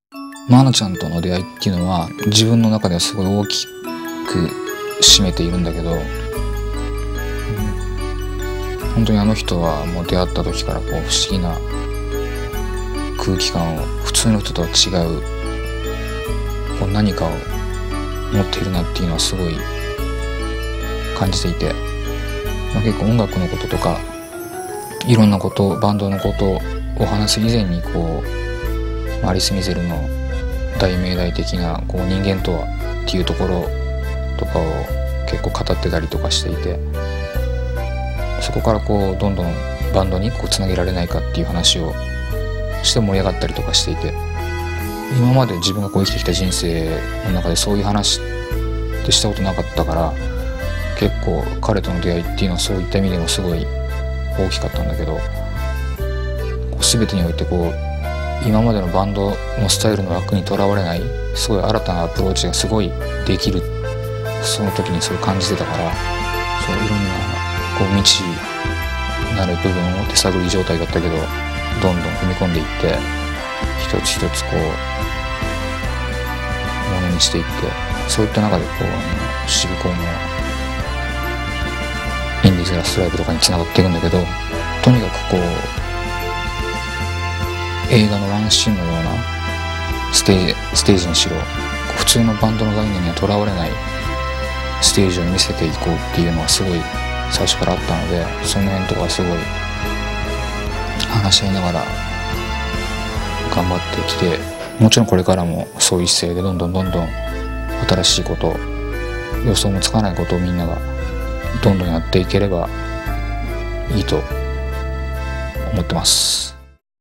マナちゃんとの出会いっていうのは自分の中ではすごい大きく占めているんだけど、本当にあの人はもう出会った時からこう不思議な空気感を、普通の人とは違うこう何かを持っているなっていうのはすごい感じていて、結構音楽のこととかいろんなこと、バンドのことを話す以前にこうアリス・ミゼルの大命題的なこう人間とはっていうところとかを結構語ってたりとかしていて、そこからこうどんどんバンドにこうつなげられないかっていう話をして盛り上がったりとかしていて、今まで自分がこう生きてきた人生の中でそういう話ってしたことなかったから、結構彼との出会いっていうのはそういった意味でもすごい大きかったんだけど、全てにおいてこう今までのバンドのスタイルの枠にとらわれないすごい新たなアプローチがすごいできる、その時にそう感じてたから、そういろんなこう未知なる部分を手探り状態だったけどどんどん踏み込んでいって、一つ一つこうものにしていって、そういった中でこう渋港のインディーズラストライブとかにつながっていくんだけど、とにかくこう映画のワンシーンのようなステージにしろ、普通のバンドの概念にはとらわれないステージを見せていこうっていうのはすごい最初からあったので、その辺とかすごい話し合いながら頑張ってきて、もちろんこれからもそういう姿勢でどんどん新しいこと、予想もつかないことをみんながどんどんやっていければいいと思ってます。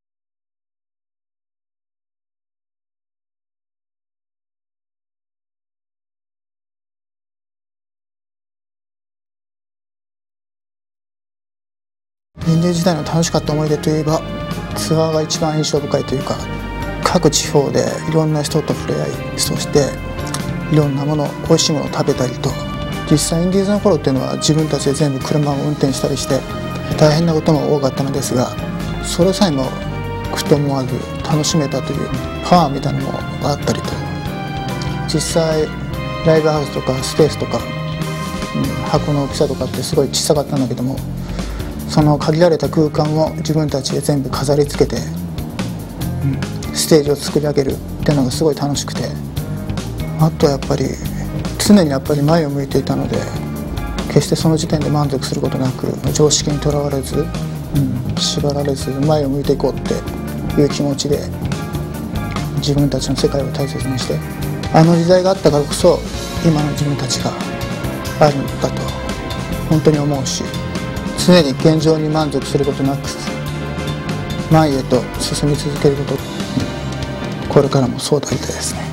インディー時代の楽しかった思い出といえば、ツアーが一番印象深いというか、各地方でいろんな人と触れ合い、そしていろんなもの、美味しいものを食べたりと、実際インディーズの頃っていうのは自分たちで全部車を運転したりして大変なことも多かったのですが、それさえも苦と思わず楽しめたというパワーみたいなものがあったりと、実際ライブハウスとかスペースとか、箱の大きさとかってすごい小さかったんだけども、その限られた空間を自分たちで全部飾り付けて、ステージを作り上げるっていうのがすごい楽しくて、あとはやっぱり常にやっぱり前を向いていたので、決してその時点で満足することなく、常識にとらわれず、縛られず前を向いていこうっていう気持ちで自分たちの世界を大切にして、あの時代があったからこそ今の自分たちがあるんだと本当に思うし、常に現状に満足することなく前へと進み続けること、これからもそうでありたいですね。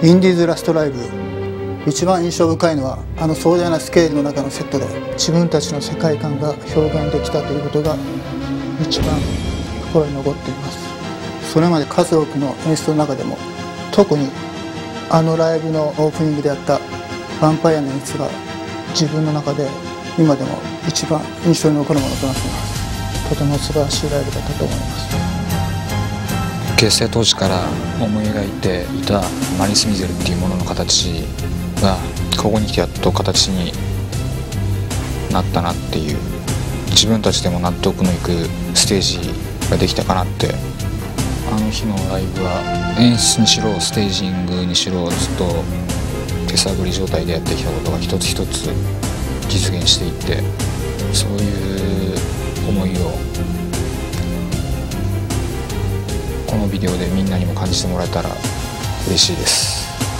インディーズラストライブ、一番印象深いのはあの壮大なスケールの中のセットで自分たちの世界観が表現できたということが一番心に残っています。それまで数多くの演出の中でも特にあのライブのオープニングであったヴァンパイアの演出が自分の中で今でも一番印象に残るものとなっています。とても素晴らしいライブだったと思います。 結成当時から思い描いていたマリス・ミゼルっていうものの形がここに来てやっと形になったなっていう、自分たちでも納得のいくステージができたかなって。あの日のライブは演出にしろステージングにしろずっと手探り状態でやってきたことが一つ一つ実現していって、そういう思いをこのビデオでみんなにも感じてもらえたら嬉しいです。